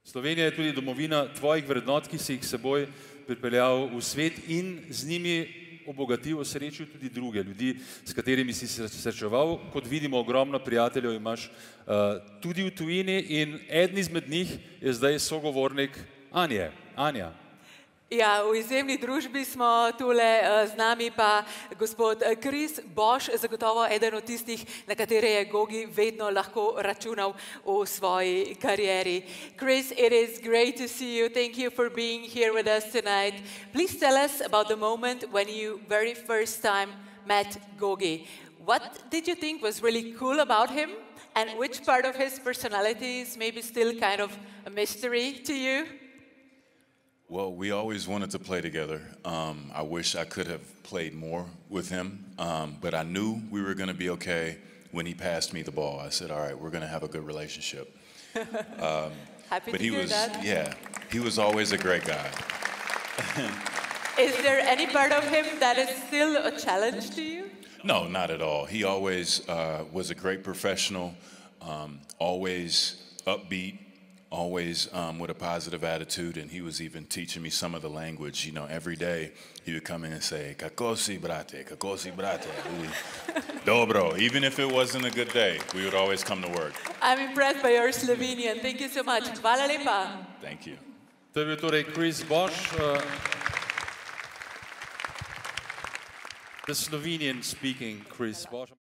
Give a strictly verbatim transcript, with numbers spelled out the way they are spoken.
Slovenija je tudi domovina tvojih vrednot, ki si jih seboj pripeljal v svet in z njimi obogatil, osrečil tudi druge ljudi, s katerimi si se srečeval. Kot vidimo, ogromno prijateljev imaš uh, tudi v tujini in eden izmed njih je zdaj sogovornik Anje. Anja. Ja, v izjemni družbi smo tule z nami pa gospod Chris Bosh, zagotovo eden od tistih, na katere je Gogi vedno lahko računal v svoji karieri. Chris, it is great to see you. Thank you for being here with us tonight. Please tell us about the moment when you very first time met Gogi. What did you think was really cool about him? And which part of his personality is maybe still kind of a mystery to you? Well, we always wanted to play together. Um, I wish I could have played more with him, um, but I knew we were going to be okay when he passed me the ball. I said, all right, we're going to have a good relationship. Um, Happy but to he hear was, that. yeah, he was always a great guy. Is there any part of him that is still a challenge to you? No, not at all. He always uh, was a great professional, um, always upbeat, always um, with a positive attitude, and he was even teaching me some of the language. You know, every day he would come in and say, "Kako si, brate, kako si, brate." Dobro. Even if it wasn't a good day, we would always come to work. I'm impressed by your Slovenian. Thank you so much. Hvala lepa. Thank you. To je bil torej Chris Bosh, uh, the Slovenian speaking Chris Bosh.